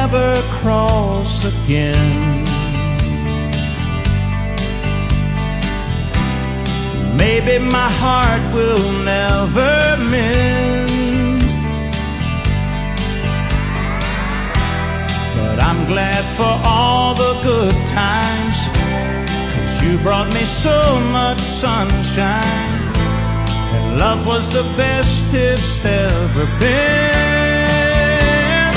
never cross again. Maybe my heart will never mend, but I'm glad for all the good times, 'cause you brought me so much sunshine, and love was the best it's ever been.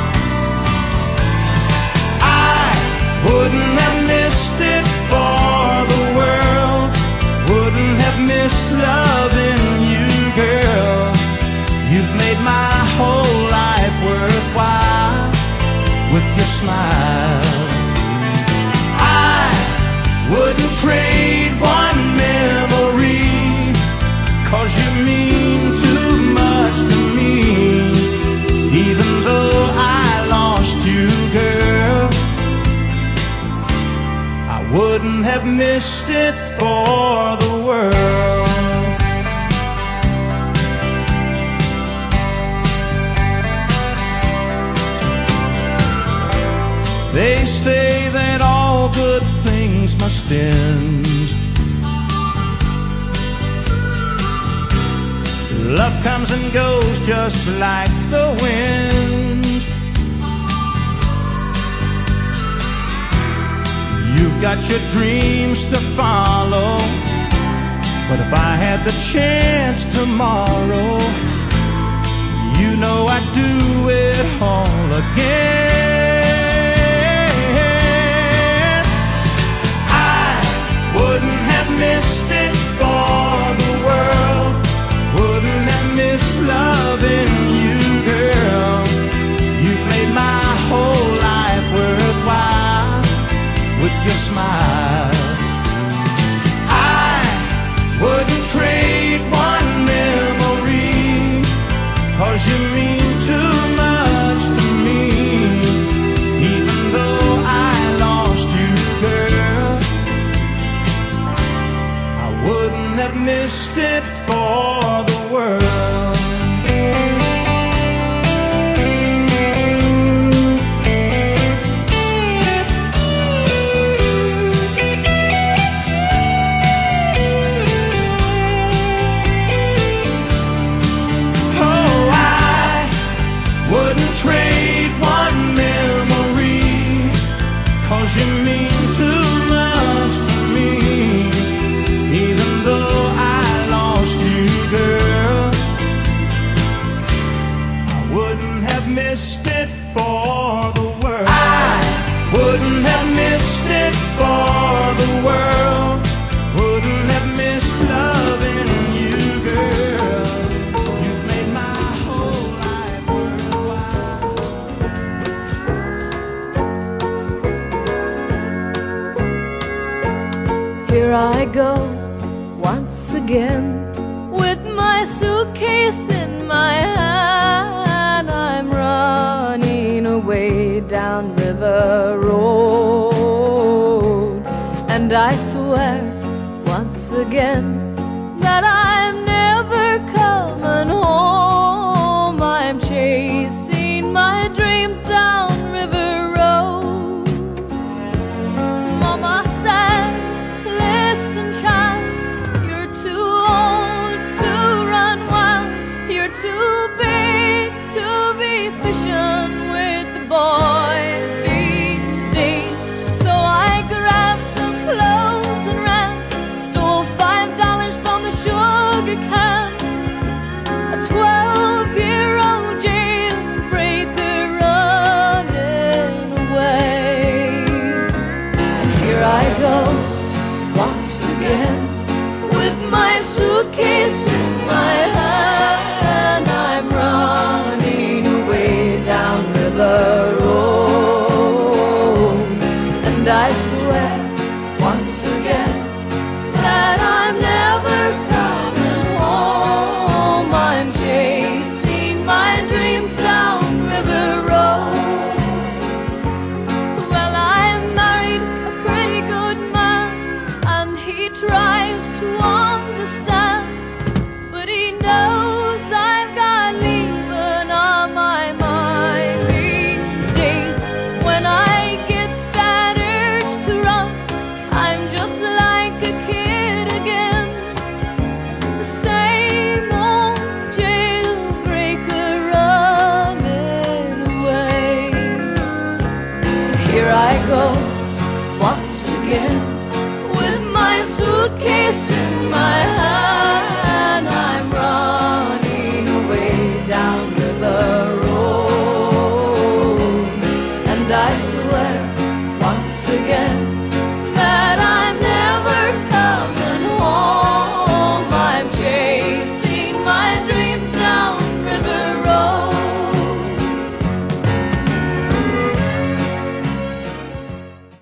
I wouldn't have missed it for the world, wouldn't have missed loving you, girl. You've made my whole life worthwhile with your smile. I wouldn't trade one memory, 'cause you mean too much to me. Even though I lost you, girl, I wouldn't have missed it for the world. They say that all good things must end. Love comes and goes just like the wind. You've got your dreams to follow, but if I had the chance tomorrow, you know I'd do it all again. I wouldn't have missed it for the world, wouldn't have missed loving you, girl. You've made my whole life worthwhile with your smile. I wouldn't trade one memory, 'cause you mean too much to me. Even though I lost you, girl, I wouldn't have missed it for the world. Trade one memory, 'cause you mean too much to me. Even though I lost you, girl, I wouldn't have missed it for the world. I wouldn't have missed it for the world, wouldn't have missed loving you, girl. You've made my whole life worthwhile. Here I go once again with my suitcase in my hand. I'm running away down River Road, and I swear once again that I'm never coming home. I'm chasing my dreams down River Road. Mama said, listen child, you're too old to run wild, you're too big to be fishing with the boys these days. So I grabbed some clothes and ran, stole $5 from the sugar can. A 12-year-old jailbreaker running away. And here I go once again with my suitcase in my hand. I'm running away down River Road, and I swear once again that I'm never coming home. I'm chasing my dreams down River Road. Well, I married a pretty good man, and he tries to understand, but he knows I've got leaving on my mind these days. once again.